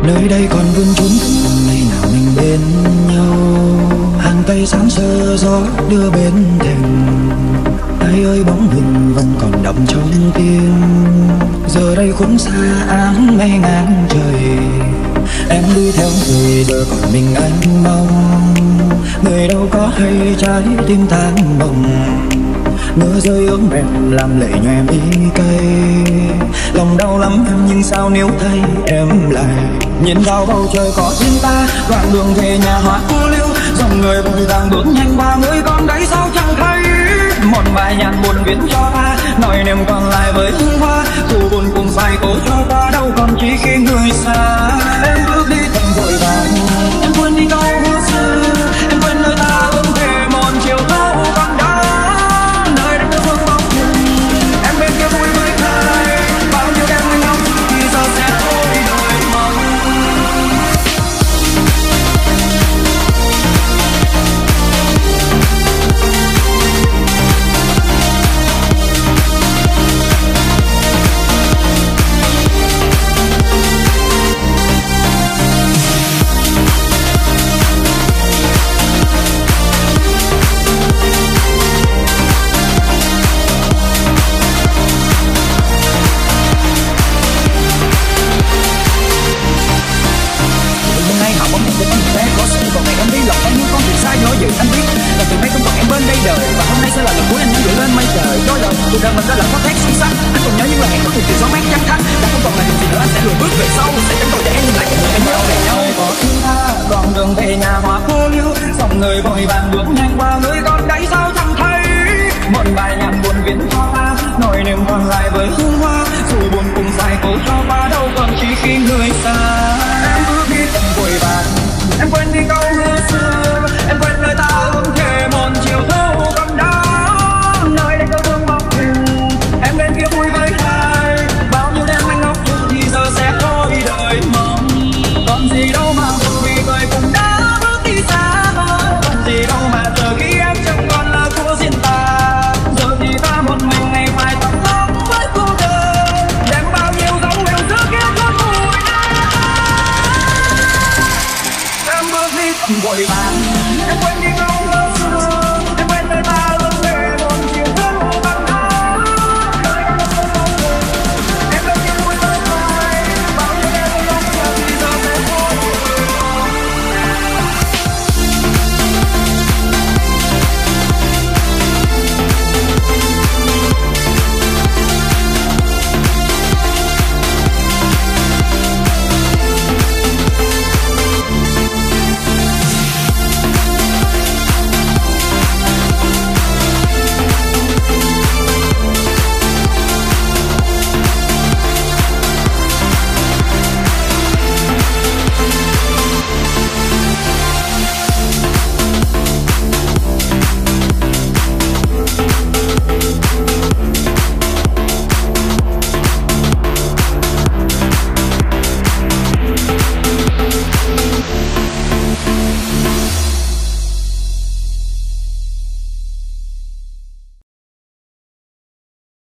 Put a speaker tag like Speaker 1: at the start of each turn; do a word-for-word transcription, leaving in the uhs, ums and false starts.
Speaker 1: Nơi đây còn vương trốn ngày nào mình bên nhau. Hàng cây sáng sơ gió đưa bên thềm. Ai ơi bóng hình vẫn còn đậm trong tim. Giờ đây khốn xa áng mây ngang trời. Em đi theo người giờ còn mình anh mong. Người đâu có hay trái tim tan bồng. Mưa rơi ướt mềm làm lệ nhòe mi cây. Lòng đau lắm em nhưng sao nếu thấy em lại nhìn vào bầu trời có riêng ta. Đoạn đường về nhà hoa cô liêu, dòng người vội vàng bước nhanh qua. Người con đấy sao chẳng thấy một bài nhạc buồn viết cho ta. Nói niềm còn lại với hương hoa, dù buồn cũng phải cố cho qua. Đâu còn chỉ khi người xa em bước đi thật vội vàng. Em quên đi câu hứa xưa, em quên nơi ta ước thề một chiều thâu còn đó. Nơi đất nước vương bóng hình, em bên kia vui với ai. Bao nhiêu đêm anh ngóng thì giờ sẽ thôi đời mong. Anh biết là từ nay không còn em bên đây đời, và hôm nay sẽ là lần cuối anh gửi lên mây trời. Đôi lời cuộc đời mình đã là có thét xinh xắn. Anh còn nhớ những lời hẹn có từ chiều gió mát trắng thắt. Đã không còn là điều gì nữa, anh sẽ lùi bước về sau. Sẽ chẳng còn để em nhìn lại những người em nhớ về nhau. Có thương tha đoạn đường về nhà hoa cô liêu, dòng người vội vàng bước nhanh qua. Người con đấy sao chẳng thấy một bài nhạc buồn viết cho ta. Nỗi niềm còn lại với hương hoa, dù buồn cùng dài cố cho qua. Đâu còn chỉ khi người xa em bước đi thật vội vàng. Em quên đi câu hứa xưa, em quên lời ta ước thề một chiều thâu còn đó. Nơi đây có vương bóng hình, em bên kia vui với ai. Bao nhiêu đêm anh ngốc thì giờ sẽ thôi đời mong. Còn gì đâu mà vui cười cũng đã bước đi xa hơn. Còn gì đâu mà giờ khi em chẳng còn là của riêng ta. Giờ thì ta một mình ngày phải tắm lắng với cô đơn. Đem bao nhiêu dấu yêu giữa kia con mùi. Em bước đi thật vội vàng.